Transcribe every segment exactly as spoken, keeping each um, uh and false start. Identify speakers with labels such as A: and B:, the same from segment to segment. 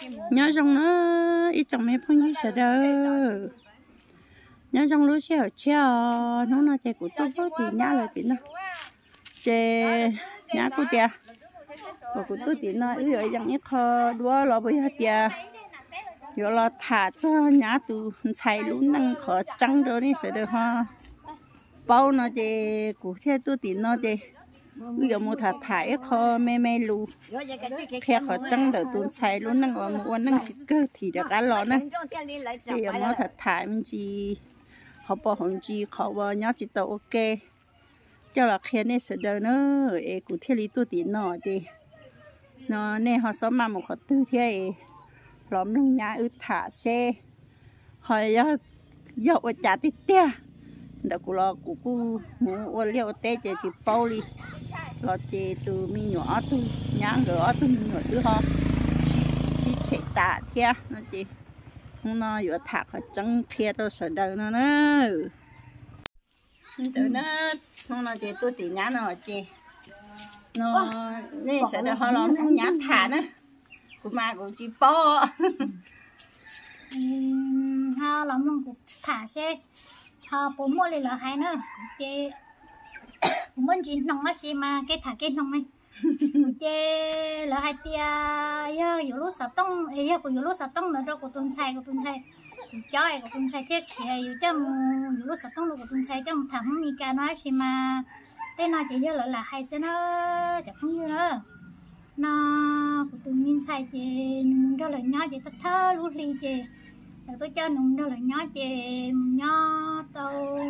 A: nhớ trong nó ít trong mấy phong như sợ đâu nhớ trong lúc xíu xíu nó nói chơi của tôi có thì nhá là thì nó chơi nhá của tia và của tôi thì nó ứ ở trong ít kho đua lo bây giờ tia rồi là thả cho nhá tụ xài luôn năng khó trắng rồi đi sợ được ha bao nó chơi của theo tôi thì nó chơi ứ giờ mua thả thả ít kho mê mê lu theo khó trắng được tụ xài luôn năng ở mua năng chỉ cơ thì được cá lò nữa thì giờ mua thả thả mình chỉ họ bỏ hồn chỉ họ vào nhá chỉ tàu ok cho là khi này sợ đời nữa ấy của theo lý tôi tí nó đi nó nên họ sống mà một họ tư thế lắm trong nhà ư thả xe họ giờ giờ ở trả tít tia đã của lo của cô mua liệu tê chỉ chỉ bao đi lo chỉ từ mi nhỏ từ nhà gỡ từ mi nhỏ từ họ chỉ chỉ tạ tia nó chỉ không nó vừa thả họ trắng kia đâu sợ đời nó nữa từ nó không nó chỉ tôi tí nhá nó chỉ nó nên sợ đời họ làm không nhá thả nữa của mà của chị po
B: ha làm lòng của thả xe ha bố mua lại là hay nữa chị muốn chị nông nó gì mà cái thả cái nông này chị là hai tia giờ有lúc sợ tông ấy giờ có有lúc sợ tông nữa rồi của tuần sai của tuần sai cho ấy của tuần sai thiết thì有cho有lúc sợ tông rồi của tuần sai cho thằng không mi cả nói gì mà tên nói chị giờ lại là hay xe nó chẳng không như nữa nó của tụi mình xài chị nung đó là nhỏ chị tất thơ luôn đi chị rồi tôi cho nung đó là nhỏ chị nhỏ tao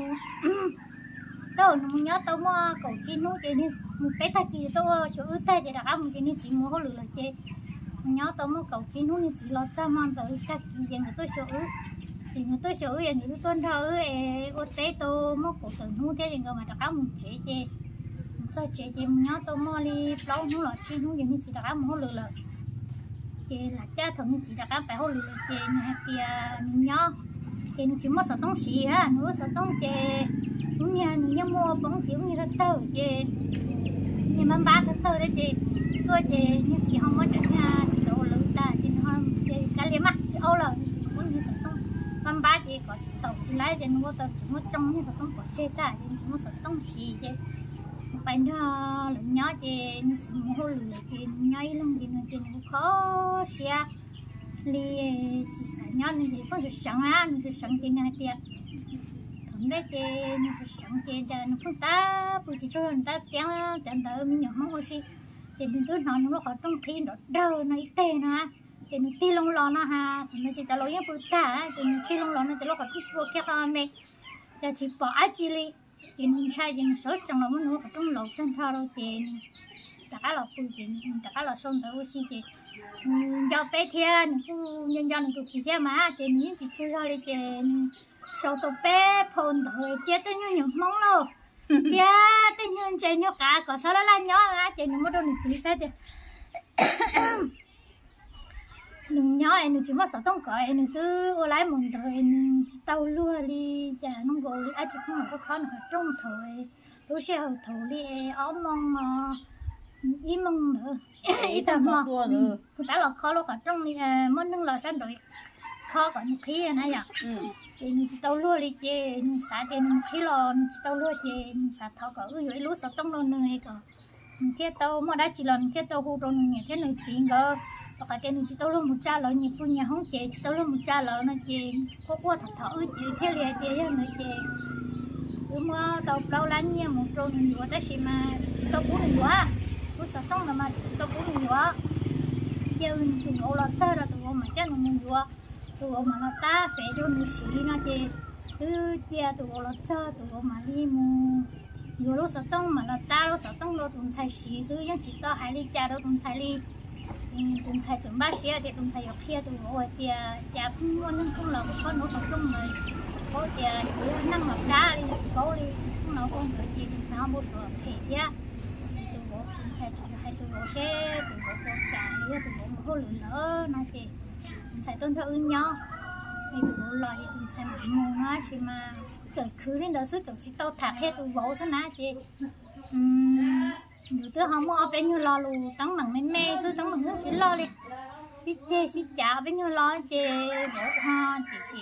B: tao nung nhỏ tao mua cầu chi nú chị đi một cái ta chị tôi chỗ ướt tay chị đặt áo một chị đi chị mua hồ lửa là chị nhỏ tao mua cầu chi nú thì chị lo cho mang tới ta chị vậy người tôi chỗ ướt thì người tôi chỗ ướt vậy người tôi tuân theo ướt ô té tôi mua cầu từ nú thế thì người mà đặt áo một chị chị cho chị chị nhớ tôi mua đi lâu nó là chi nó giống như chị đặt áo một lửa là chị là cha thường như chị đặt áo phải hồ lửa chị này thì nhớ chị nó chỉ mua sợi tông xì á nó sợi tông chị cũng như nó mua bóng kiểu như là tơ chị nhưng mà ba thứ tơ đấy chị tôi chị như chị không có chuyện nhà chị đồ lửa ta chị không chị cá liếm á chị âu là muốn như sợi tông năm ba chị có chị tàu chị lái chị nó có tàu chị mua trong như sợi tông của chị ta chị mua sợi tông xì chị phải nó lượng nhỏ chị nó chỉ mua lửa chị nhảy lông chị nó chị nó khó xia li chỉ xả nhỏ nên chị có thể sáng á nó sẽ sáng chị này tiệt thằng đấy chị nó sẽ sáng chị cho nó không ta bữa chị cho người ta tiếng chẳng tới mình nhỏ mong gì chị đừng tôi nói nó khó trong khi nó đau nó ít tê nè chị nó ti lông lò nó ha thì nó chỉ trả lời bữa ta chị nó ti lông lò nó chỉ lo khó chút vô kia thôi mẹ cho chị bỏ ai chị đi chị sai chị sốt trong lòng nó phải trong lẩu tên thao đâu chị tất cả là phụ chị tất cả là xong tới oxy chị do bé thiên nhân dân tụi chị thế mà chị nghĩ chị chưa ra đi chị sau tụi bé phun tới chết tới như những món đâu bia tới như chị nhóc cả có sao đó là nhỏ á chị nó đâu chị sai chị đừng nhỏ em chỉ mà sợ tông cõi em cứ ô lái một thời em tàu lúa đi chả nó gọi đi ai chỉ không có khó nào trong thời tôi sẽ hồi thủ đi áo mông ý mông nữa ý tao mà tôi đã là khó lúc ở trong đi muốn nâng lò sang rồi khó còn khí này à thì tàu lúa đi chơi xả tiền khí lò tàu lúa chơi xả thọ có ư lúa sợ tông đâu nữa cả thế tàu mà đã chỉ lần thế tàu hú rồi nhỉ thế này chỉ ngờ và cái này chỉ tao luôn một cha lợn nhỉ nhà không chị chỉ tao luôn một cha lợn nó chị có qua thật thở chị thế liền chị em người chị nhưng mà tao lâu lắm nha một trâu nhiều tới xí mà tao bún nhiều á bún sả tông là mà tao bún nhiều á giờ tụi nó là chơi là tụi mà chơi nó nhiều á tụi mà nó ta phải cho nó xí nó chị cứ chia tụi nó chơi tụi mà đi mua nhiều lúc sả tông mà là ta lúc sả tông lúc tụi xài xí chứ nhưng chỉ tao hai ly cha đâu tụi xài ly tụi xài chuẩn ba xía thì tụi xài dọc kia tụi ngồi thì chả không muốn nhưng không là một con nó còn trong người có thì tụi năng ngọc đá đi có đi không nào con được gì tụi sao một số thể chứ tụi bố tụi xài chuẩn hay tụi bố xe tụi bố con cài tụi bố một hố lửa lỡ nó thì tụi xài tôn theo ưng nhau thì tụi bố loại tụi xài một mồm á thì mà trời cứ đến đó suốt tụi xí tao thả hết tụi bố sao ná chị nhiều thứ không có bên như lo luôn tấn bằng men me sư tấn bằng nước chỉ lo đi biết chơi xí chả với nhau lo chơi bộ ha chị chị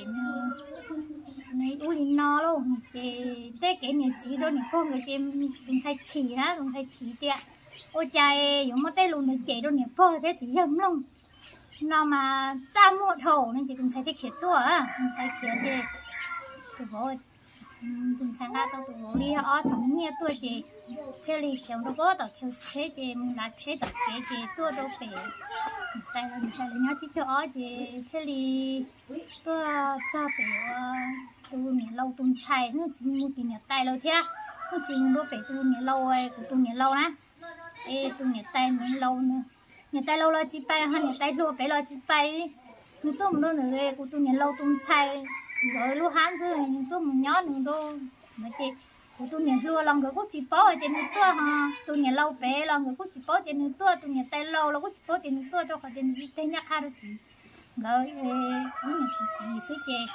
B: này u linh no luôn chị tết cái này chỉ đó này con người chị dùng sai chỉ á dùng sai chỉ tiệt ôi trời dùng một tay luôn này chị đó này phơ thế chỉ dầm luôn nó mà cha mua thầu nên chị dùng sai thế khiết tua á dùng sai khiết chị tụi bố dùng sai ra tụi bố đi ở sống nhẹ tua chị thế li khiết đâu có tao khiết chế chị là chế tao chế chị tua đâu phải tại là tại là nhớ chỉ cho ở chị thế li tua cha phải tu nhà lâu tu chạy nó chỉ mua tiền nhà tay lâu thế nó chỉ mua phải tu nhà lâu ấy của tu nhà lâu á ê tu nhà tay nó lâu nữa nhà tay lâu là chỉ bay hơn nhà tay lâu phải là chỉ bay nó tu một đôi nữa ấy của tu nhà lâu tu chạy rồi lúc hán chứ tu một nhớ nữa đâu mà chị của tu nhà lâu lòng người cũng chỉ bỏ ở trên nước tua ha tu nhà lâu bé lòng người cũng chỉ bỏ trên nước tua tu nhà tay lâu là cũng chỉ bỏ trên nước tua cho khỏi trên tay nhắc ha được rồi cái nhà chị thì xí chị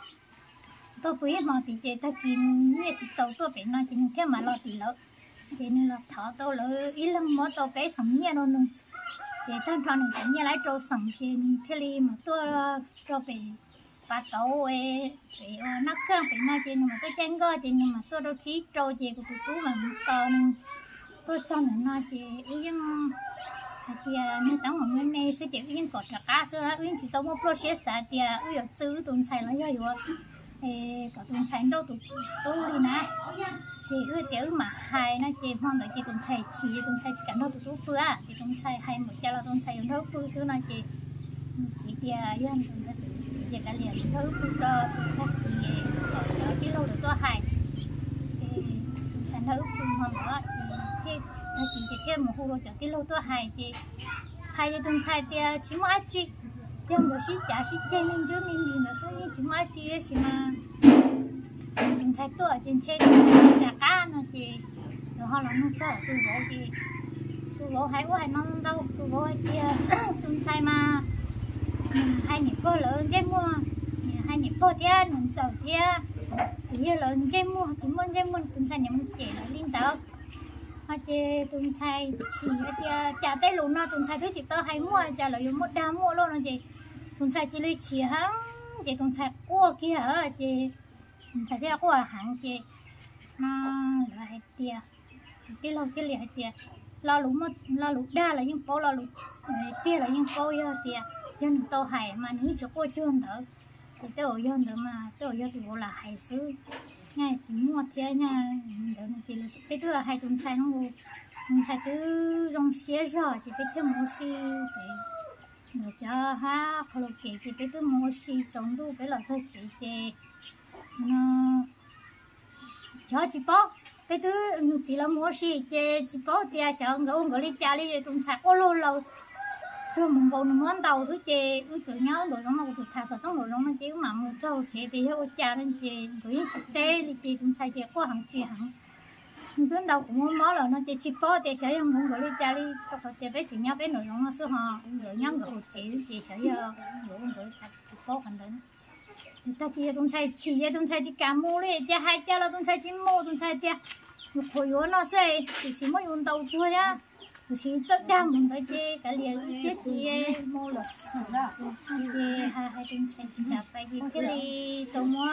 B: tôi bây mà thì chị ta kiếm như chị cháu tôi bé nói chị theo mà lo thì lỡ chị nên là thở tôi lỡ ý lắm mỗi tôi bé sống nhẹ luôn luôn chị thân thân này chị như lấy trâu sống chị theo li mà tôi cho bé bà tàu ấy bé nắp khương bé nói chị nhưng mà tôi chán go chị nhưng mà tôi đôi khi trâu chị của tụi tôi mà to nên tôi cho nó nói chị ý nhưng thì nên tao mà người này sẽ chị ý nhưng có trả cá sữa ý chỉ tao mua process thì ý ở chữ tụi xài nó rồi rồi cả tụi xài đâu tụi tôi đi nè thì ư tiểu mà hai nó chị mong đợi chị tụi xài chỉ tụi xài cả đâu tụi tôi bữa thì tụi xài hai một cha là tụi xài đâu bữa xưa nói chị chị tia yên tụi chị chị cả liền đâu bữa cho tụi chị ở cái lâu được tôi hai thì tụi xài đâu bữa mong đó thì là chị chị thêm một hồ lô cho cái lâu tôi hai chị hai chị tụi xài tia chỉ mua chị nhưng mà xí chả xí chơi nên chứ mình nhìn nó sao như chỉ mua chị ấy xí mà mình thấy tôi ở trên xe chả cá nó chị rồi họ làm nó sợ tôi bố chị tôi bố hay quá hay nó đâu tôi bố kia tôi xài mà hai nhịp cô lớn chơi mua hai nhịp cô thế mình sợ thế chỉ như lớn chơi mua chỉ muốn chơi mua tôi xài nhầm chị là liên tục họ chơi tôi xài chỉ là chả tay luôn nó tôi xài thứ chỉ tao hay mua chả là dùng một đám mua luôn rồi chị tôi xài chỉ lấy chỉ hắn chị tôi xài qua kia hả chị xài theo qua hàng chị mà là hay tiệt cái lâu cái liền hay tiệt lo lũ một lo lũ đa là những phố lo lũ tiệt là những phố giờ tiệt dân tàu hải mà nữ cho cô chưa nữa thì tàu dân nữa mà tàu dân thì là hải xứ ngay chỉ mua thế nha đỡ chỉ là cái thứ là hai tuần sai nó ngu sai từ rong xé rồi thì cái thứ mua xí để để cho ha kalau kể thì cái thứ mua xí trồng đủ cái là thôi chỉ để nó cho chị bó cái thứ chỉ là mua xí để chị bó thì sợ ngủ ngủ đi cha đi tuần sai ô lô lâu rồi mình còn nó muốn đầu thứ chè cứ tự nhớ rồi nó cũng thà thật rồi nó chỉ mà một trâu chè thì hết cha nên chè rồi chỉ tê thì chè chúng sai chè qua hàng chè hàng đến đầu cũng muốn mó là nó chè chip bó chè sẽ không muốn gọi đi cha đi có chè bé thì nhớ bé nội nó số họ rồi nhớ gọi chè chè sẽ giờ rồi gọi chip bó thành đấy người ta kia chúng sai chỉ chè chúng sai chỉ cả mua đi chè hai chè là chúng sai chỉ mua chúng sai chè một hồi nó nó sẽ chỉ chỉ mới dùng đầu thôi á chỉ rất đam mình phải chơi cả liền xếp chị mua rồi thì hai hai tuần sẽ chỉ là phải đi cái đi tàu mua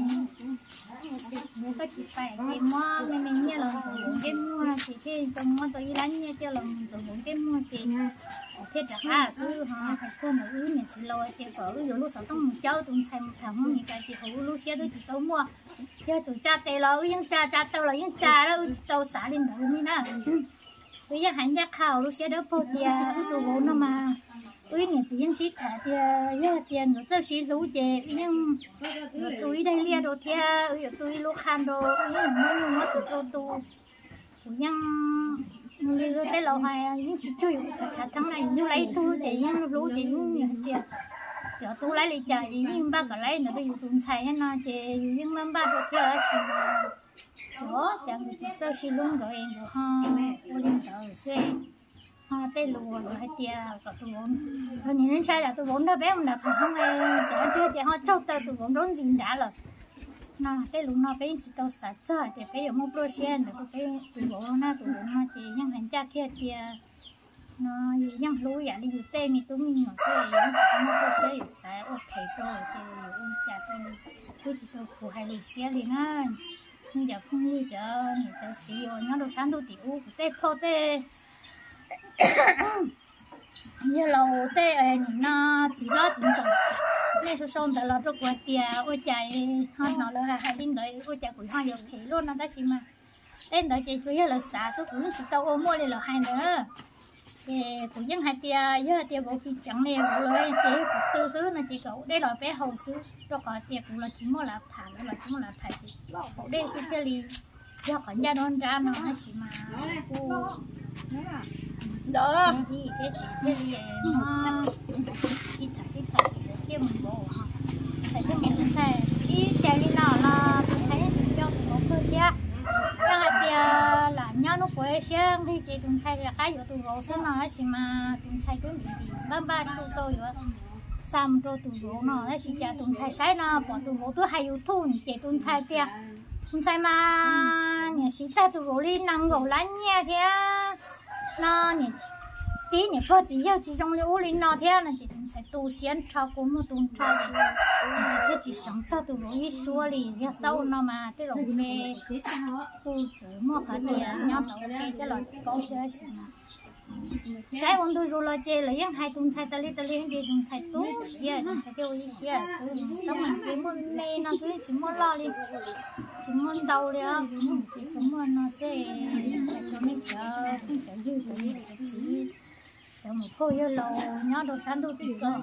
B: mua cái chỉ phải thì mua mình mình như là dùng cái mua thì cái tàu mua tàu lăn như cho là dùng cái mua thì thế là à sư họ phải cho một ứ mình chỉ lo thì có ứ lúc sauต้องchơi tuần sai một tháng mình cái chỉ hữu lúc xếp tôi chỉ tàu mua cho chủ cha tê lo ứ những cha cha tàu là những cha đó tàu xả lên đầu như nào bây giờ hành giác khảo lúc sẽ đỡ bột tiền tụ vốn nó mà ui những gì những gì thả tiền giờ tiền rồi cho xí lú chè nhưng túi đây lia đồ tiền ui túi lú khan đồ nhưng mà mua mua tụ tụ tụ nhưng người rồi đây là hay những chỉ chơi cả tháng này như lấy túi chè nhưng lú chè những tiền cho túi lấy lấy chè nhưng ba cái lấy nữa bây giờ tụi xài hết na chè nhưng mà ba đồ tiền số chẳng chỉ cho xí luôn rồi rồi ha cô linh tờ xe ha tê lùa rồi hay tia có tụ vốn rồi nhìn sai là tụ vốn đó bé không đập không ai chả chưa chả họ chốt tờ tụ vốn đốn gì đã rồi na tê lùa nó bé chỉ tao sạch cho chỉ bé ở một pro xe nữa tụ bé tụ vốn na tụ vốn na chỉ nhưng hành cha kia tia nó gì nhang lúa vậy đi tê mi tụi mình mà cái nó có xeอยู่ใส่โอเคตัวcáiอยู่จัดตัวผู้ที่ตัวผู้ให้ลูกเสียเลยนะนี่จะพุ่งลูกจะนี่จะสีอ่อนnó đồ sáng đồ tiểu tê phô tê như lâu tê ấy nó chỉ lo chỉ trồng nên số số đó là cho quạt tiền ôi chạy họ nó là hai linh đấy ôi chạy cũng hoa nhiều thế luôn nó đã xí mà tên đó chỉ chủ yếu là xả số cũng chỉ tao ôm mua lên là hai nữa thì cũng những hai tia với tia bộ chỉ chẳng này bộ rồi tia sư sư là chỉ cậu đây là bé hậu sư rồi còn tia cũng là chỉ mua là thả là chỉ mua là thả thì bộ đây sư chơi li do còn gia đón ra nó hay chỉ mà cô
A: được
B: thì thế thế thì nó chỉ thả chỉ thả kia mình bộ ha thả cái mình thả đi chạy đi nào là thấy cho một cơ kia cái hai tia là nhau nó quay sang thì chị cũng thấy là cái vụ tụ gỗ thế nào chị mà cũng thấy cái gì ba ba số tôi rồi sam rồi tụ gỗ nó là chị cha cũng thấy sai nó bỏ tụ gỗ tôi hay YouTube chị cũng thấy tia cũng thấy mà nhà chị ta tụ gỗ đi năng gỗ lá nhẹ thế nó nhỉ tí nhỉ có chỉ hiểu chỉ trong lưu linh nó thế là chị cũng thấy tụ xiên trao cũng một tụ trao thế chỉ sống cho tụ gỗ ít xua đi ra sau nó mà cái lồng mê tụ chữ mua cả tiền nhau tụ cái cái lồng có chơi gì mà sai ông tôi rồi là chơi là những hai tuần sai tali tali những tuần sai tú xia tuần sai tiêu ít xia tao mình chỉ muốn mê nó cứ chỉ muốn lo đi chỉ muốn đau đi á chỉ muốn nó sẽ cho mình chờ không phải dư cho mình chỉ cho một cô yêu lâu nhớ đồ sáng đồ tiền cơ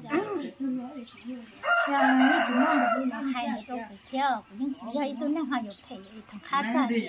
B: rồi những chỉ muốn được đi là hai người đâu phải kia những chỉ cho ít tôi năng hàng dục thể thằng khác chạy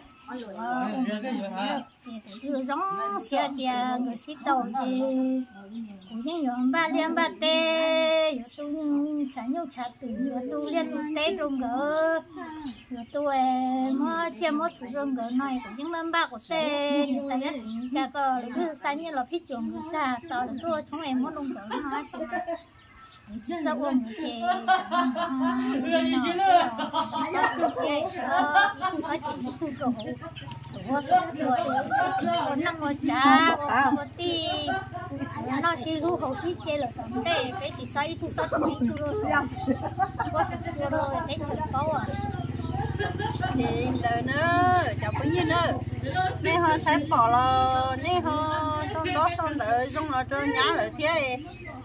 B: từ giống xe tiền người xí tàu thì cũng những người ba liên ba tê rồi tôi trả nhau trả từ rồi tôi liên tôi tê trong gỡ rồi tôi mua chia mua chủ trong gỡ này cũng những năm ba của tê người ta nhất cả có thứ sáng như là phít chuồng người ta tao là tôi chúng em muốn lông gỡ nó xem sao ôm cái cái nào sao tôi sẽ tôi sẽ chỉ một tôi rồi rồi rồi năm ngồi trà một tí nó sẽ lu hậu sĩ chơi là tầm đây phải chỉ sai tôi sai tôi ít tôi rồi có sự tôi rồi để chơi bao à
A: thì đời nữa cháu có gì nữa nên họ sẽ bỏ là nên họ xong đó xong đợi xong là cho nhá lại thế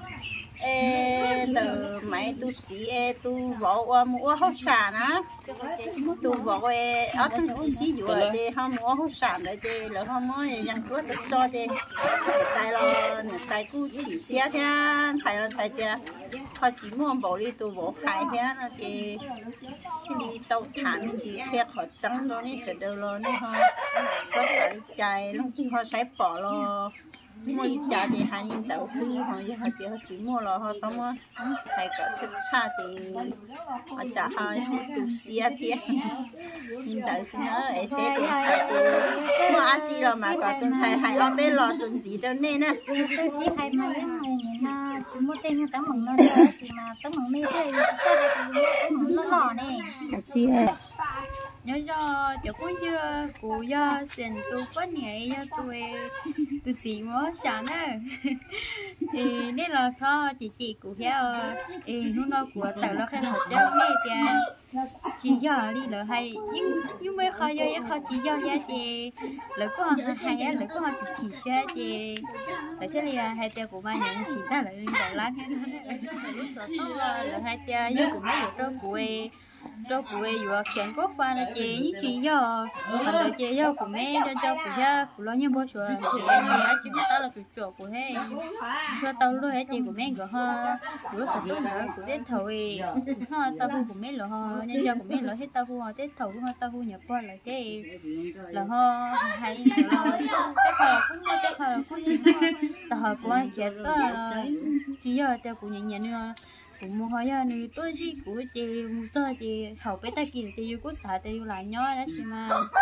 A: ê từ mấy tu chỉ ê tu vợ qua mua hốt sản á tu vợ ê ở tu chỉ xí dụ là đi họ mua hốt sản rồi đi là họ mua những cái đồ cho đi tại là tại cứ chỉ xe thế tại là tại thế họ chỉ mua bảo đi tu vợ khai thế là đi khi đi tàu thản thì khi họ trắng đó nên sẽ đâu lo nên họ có phải chạy lúc khi họ sẽ bỏ lo mua ít giá thì hai nghìn đầu sư họ họ chỉ họ chỉ mua là họ xong rồi hay cả chất xa thì họ trả họ sẽ tụ xe tiền nghìn đầu sư nữa ấy sẽ tụ xe thì mua ăn gì rồi mà cả tuần sai hay ở bên lò tuần gì đâu nên nè
B: tôi sẽ hay mà những người mà chỉ mua tên tấm mỏng nó thôi chỉ mà tấm mỏng mấy cái tấm mỏng nó lò này
A: chị
C: nhớ cho cháu cũng chưa cụ do tiền tu phát nhảy cho tôi tôi chỉ mới sáng á thì nên là sao chị chị cụ theo thì lúc đó của tàu nó khai học cho nghe thì chỉ do đi là hay nhưng nhưng mới khó do nhất khó chỉ do giá chị lại có hay á lại có họ chỉ chỉ xe chị lại thế là hai tia của ba nhận chỉ ta lại đầu lát là hai tia nhưng cũng mấy được đâu của cho cụ ấy vừa khen cốt qua là chị những chuyện do còn đợi chị do của mẹ cho cho của cha của lo như bao số thì em nhớ chỉ ta là chủ chỗ của hết cho tao luôn hết chị của mẹ của họ của sản xuất nữa của tết thầu ấy họ tao của mẹ là họ nhân dân của mẹ là hết tao của họ tết thầu của họ tao của nhập qua lại cái là họ hay tết thầu cũng như tết thầu cũng như tao của anh kia đó là chỉ do tao của nhận nhận nữa cũng mua hoa này tôi chỉ của chị mua cho chị học bé ta kia thì yêu cốt xả thì yêu lại nhói đó chị mà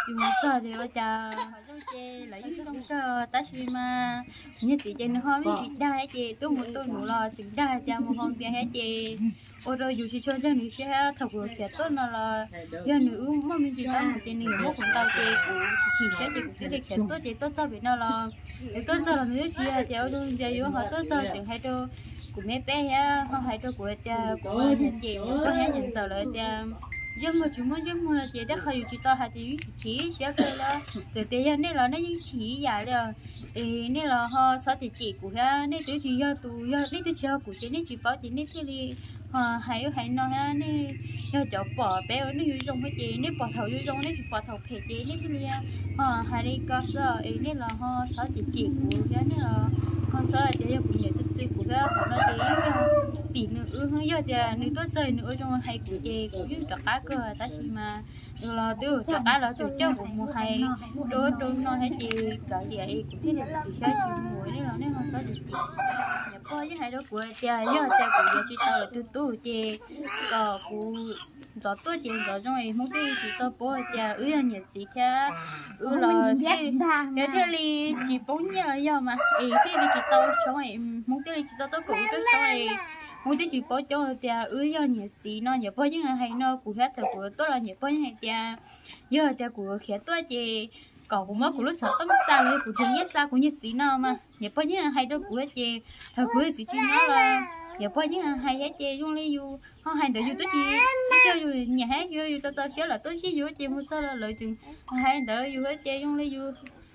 C: dùng cho thì ở cha trong chè lấy trong cho ta xí mà như tí chè nó hoa với chị đa hết chè tôi một tôi một lo chừng đa cha một hôm bia hết chè ôi rồi dù chỉ cho cho nữ sẽ thật vừa kẹt tốt nó là do nữ mà mình chỉ tao một chè nữ một phần tao chè của chỉ sẽ chè của cái lịch kẹt tốt chè tốt cho bên nó là tốt cho là nữ chị chè ở trong chè vô họ tốt cho chừng hay đâu của mấy bé ha họ hay đâu của cha của những chè có hay nhận tờ lại cha dân mà chúng muốn dân mà chỉ đã khai chỉ tao hay thì chỉ sẽ cái là từ tiền này là nó những chỉ giả là nên là họ sao thì chỉ của ha nên tôi chỉ cho tôi nên tôi cho của chỉ nên chỉ bảo chỉ nên thì họ hay hay nói ha nên cho cho bỏ bé nó dùng trong cái gì nên bỏ thầu dùng nên chỉ bỏ thầu phải gì nên thì họ hay đi có rồi nên là họ sao thì chỉ của ha nên là họ sao thì giờ cũng nhớ chút của ha họ nói tí tí nữa hướng giờ thì nếu tôi chơi nữa trong hay của gì của những trò cá cơ ta chỉ mà là tôi trò cá là chủ cho của một hay đối đối nói hết gì cả gì cũng thế là chỉ sai chỉ mũi nên là nên họ sao thì nhập coi với hai đứa của cha giờ cha của giờ chỉ tao là tôi tôi chè có của giờ tôi chè giờ trong này muốn đi chỉ tao bố cha ứ là nhiệt chỉ cha ứ là cái thế li chỉ bốn giờ giờ mà ý thế li chỉ tao trong này muốn đi chỉ tao tôi cũng tôi trong này muốn đi chỉ bố cho cha ứ giờ nhiệt chỉ nó nhiệt bố những hay nó của hết thời của tôi là nhiệt bố những hay cha giờ cha của khé tôi chè còn cũng mất của lúc sợ tấm xaเลยcủa thiên nhất xa của như xí nào mà nhà bao nhiêu hay đâu của chị hay của chị chỉ nói là nhà bao nhiêu hay hết chị dùng lấy dù họ hay đợi dù tôi chỉ tôi chơi dù nhà hết dù dù tao tao xíu là tôi chỉ dù chị muốn sao là lợi chừng hay đợi dù hết chị dùng lấy dù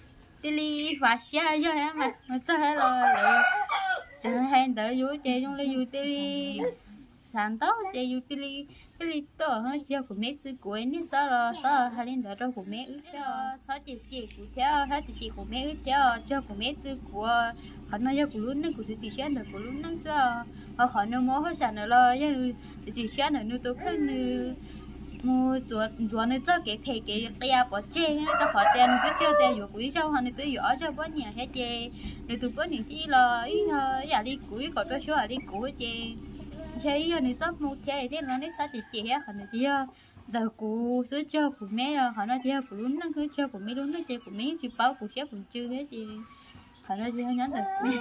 C: đi đi và xa giờ hết mà mà sao hay là lợi chừng hay đợi dù chị dùng lấy dù đi sáng tao chị dù đi cái lý tưởng hơn chiều của mấy sư của anh sao rồi sao hai linh đó đâu của mấy ước theo sao chị chị của theo hai chị chị của mấy ước theo cho của mấy sư của họ nói cho của luôn nữa của chị xem được của luôn nữa cho họ khỏi nó mua hết sẵn rồi lo chứ chị xem được nữa tôi không nữa mua chuột chuột nữa cho cái thẻ cái cái bỏ chê ta khỏi tiền cứ chưa tiềnอยู่quý sau họ nữa tôi giỏ cho bữa nhà hết chê rồi tôi bữa những cái lo ý thôi giờ đi quý còn tôi số là đi quý chê chơi giờ này sắp một thế thế nó lấy sao thì chị á họ nói kia giờ cụ sữa cho của mẹ rồi họ nói kia của luôn nó cứ cho của mẹ luôn nó chơi của mẹ chỉ báo của chef cũng chưa hết gì họ nói kia nhắn rồi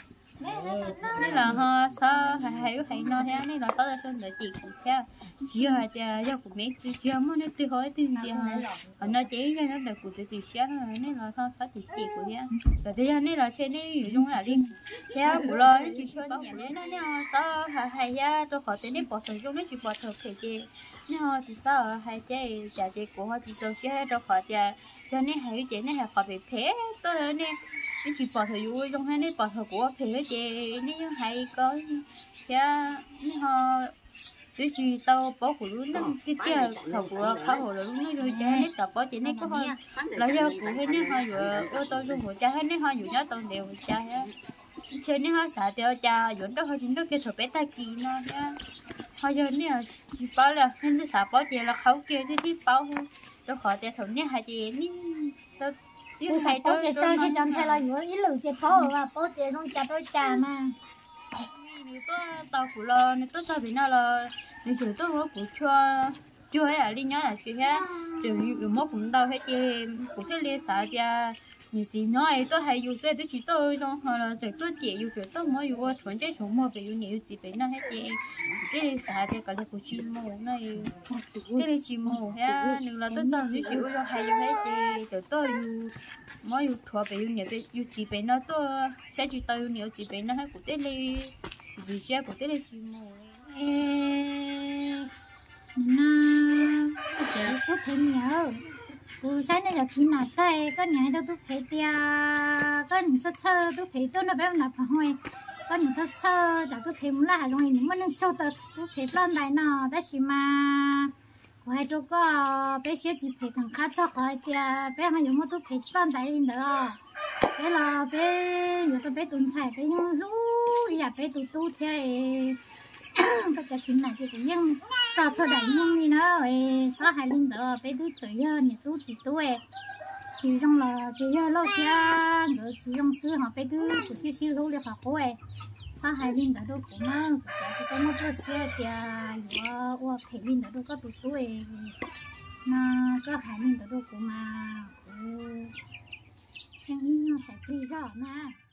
C: nên là họ sao hay hay hay nói thế nên là sao là sao để chị cũng theo chỉ là cho của mẹ chỉ chưa muốn nó từ hỏi từ chị họ nói chị cái nó là của chị chef nên là sao sao thì chị của thế rồi thế nên là trên đây dùng là đi theo của lo chị cho nhà đấy nó nhau sao hay hay ya tôi khỏi tên đấy bỏ thời dùng đấy chị bỏ thời phải chị nhau chỉ sao hay chị trả chị của họ chỉ cho chef tôi khỏi tiền cho nên hay chị nên là khỏi bị thế tôi nên cái chị bỏ thời vui trong hai này bỏ thời của thế chị nếu hay có cái họ cái chị tao bỏ của luôn đó cái kia thầu của khảo hồ là luôn đó rồi cha hết sợ bỏ chị này có hơn là do của hai này họ vừa ô tô dùng của cha hai này họ vừa nhớ tao đều cha á trên này họ xả tiêu cha vẫn đó họ chỉ đó kia thầu bé ta kỳ nó nha họ giờ này chị bảo là hai này xả bỏ chị là khẩu kia thì đi bảo tôi khỏi tiền thầu nhé hai chị ní tôi
B: tôi xài tôi chơi chơi cái tròn xe là vừa ý lử chơi phố và phố chơi không chặt đôi trà mà
C: nếu tôi tao của lo nếu tôi tao bị nào là nếu tôi tôi nó của chua chua ấy đi nhớ là chuyện hết từ nhiều mốc cũng đâu hết chị của cái lia xả ra nhiều gì nói tôi hay dùng xe tôi chỉ tôi trong hoặc là chỉ tôi chỉ dùng chỉ tôi mới dùng chuẩn chế số một về dùng nhiều gì về nó hết chị cái lia xả thì cả lia của chim mồ này cái lia chim mồ ha nếu là tôi chọn những chịu cho hay dùng hết chị chỉ tôi dùng mới dùng thua về dùng nhiều dùng gì về nó tôi sẽ chỉ tôi dùng nhiều gì về nó hết của cái lia gì xe của cái lia chim mồ
B: na sẽ có thêm nhớ cô sáng nay là khi nào tay có nhà đâu tôi phải tia có những chất sơ tôi phải tôi nó bé nào phải hỏi có những chất sơ chả tôi phải muốn là rồi những món ăn cho tôi tôi phải plan đại nào đó chỉ mà cô hai tôi có bé sẽ chỉ phải chẳng khác cho khỏi tia bé hay dùng mà tôi phải plan đại lên đó bé là bé giờ tôi bé tuần chạy bé nhưng lúc giờ bé tụt tụt thế tất cả chuyện này thì cũng nhưng sao cho đại nhân đi nữa sao hai linh đó bé đứa chơi hơn thì tôi chỉ tôi chỉ trong là chơi hơn lâu cha rồi chỉ trong xưa họ bé đứa của xí xí lâu liền học cô ấy sao hai linh đó đâu cũng nó chỉ có một đứa xe thì vừa vừa thể linh đó đâu có tụi tôi nó có hai mình tao đâu cũng mà ừ anh ấy nó sẽ đi rõ mà